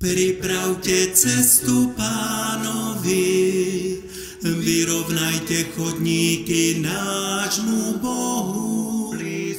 Pripravte cestu Pánovi, vyrovnajte chodníky nášmu Bohu.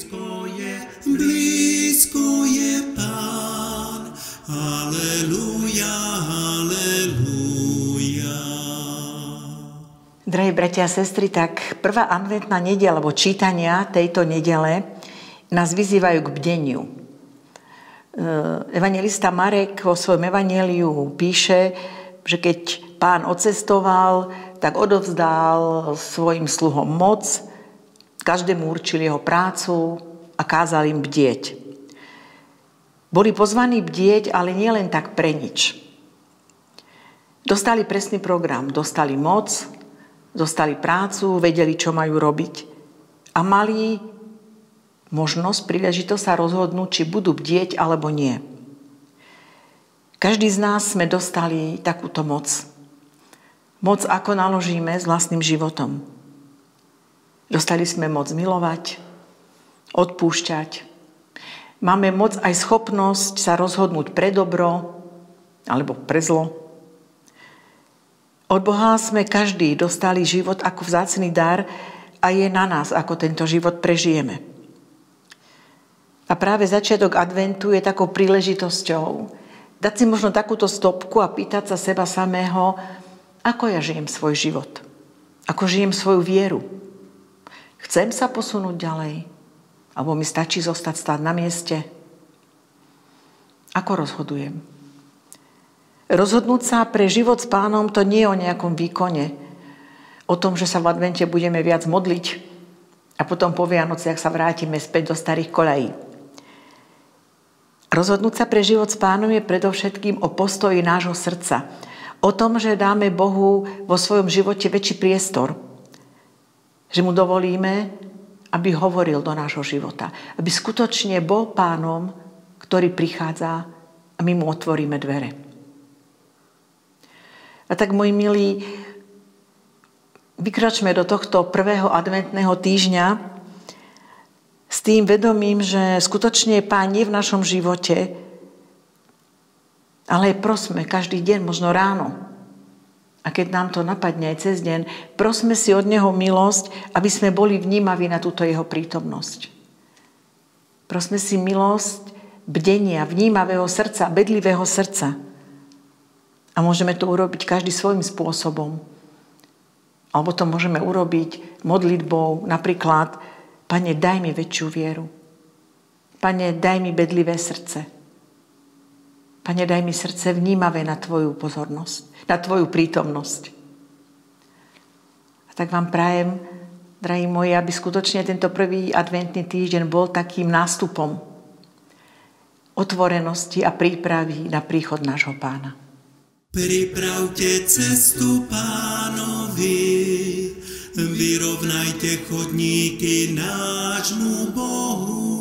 Blízko je Pán. Halelúja, halelúja. Drahí bratia a sestry, tak prvá adventná nedeľa, alebo čítania tejto nedele nás vyzývajú k bdeniu. Evanjelista Marek vo svojom evanjeliu píše, že keď Pán odcestoval, tak odovzdal svojim sluhom moc, každému určil jeho prácu a kázal im bdieť. Boli pozvaní bdieť, ale nie len tak pre nič. Dostali presný program, dostali moc, dostali prácu, vedeli, čo majú robiť a mali možnosť, príležitosť sa rozhodnúť, či budú bdieť alebo nie. Každý z nás sme dostali takúto moc. Moc, ako naložíme s vlastným životom. Dostali sme moc milovať, odpúšťať. Máme moc aj schopnosť sa rozhodnúť pre dobro alebo pre zlo. Od Boha sme každý dostali život ako vzácny dar a je na nás, ako tento život prežijeme. A práve začiatok adventu je takou príležitosťou dať si možno takúto stopku a pýtať sa seba samého, ako ja žijem svoj život, ako žijem svoju vieru. Chcem sa posunúť ďalej, alebo mi stačí zostať stáť na mieste? Ako rozhodujem? Rozhodnúť sa pre život s Pánom to nie je o nejakom výkone, o tom, že sa v advente budeme viac modliť a potom po Vianociach sa vrátime späť do starých koľají. Rozhodnúť sa pre život s Pánom je predovšetkým o postoji nášho srdca. O tom, že dáme Bohu vo svojom živote väčší priestor. Že mu dovolíme, aby hovoril do nášho života. Aby skutočne bol Pánom, ktorý prichádza a my mu otvoríme dvere. A tak, moji milí, vykročme do tohto prvého adventného týždňa s tým vedomím, že skutočne Pán je v našom živote, ale prosme každý deň, možno ráno. A keď nám to napadne aj cez deň, prosme si od Neho milosť, aby sme boli vnímaví na túto Jeho prítomnosť. Prosme si milosť bdenia, vnímavého srdca, bedlivého srdca. A môžeme to urobiť každý svojím spôsobom. Alebo to môžeme urobiť modlitbou, napríklad: Pane, daj mi väčšiu vieru. Pane, daj mi bedlivé srdce. Pane, daj mi srdce vnímavé na Tvoju pozornosť, na Tvoju prítomnosť. A tak vám prajem, drahí moji, aby skutočne tento prvý adventný týždeň bol takým nástupom otvorenosti a prípravy na príchod nášho Pána. Pripravte cestu Pánovi, vyrovnajte chodníky nášmu Bohu.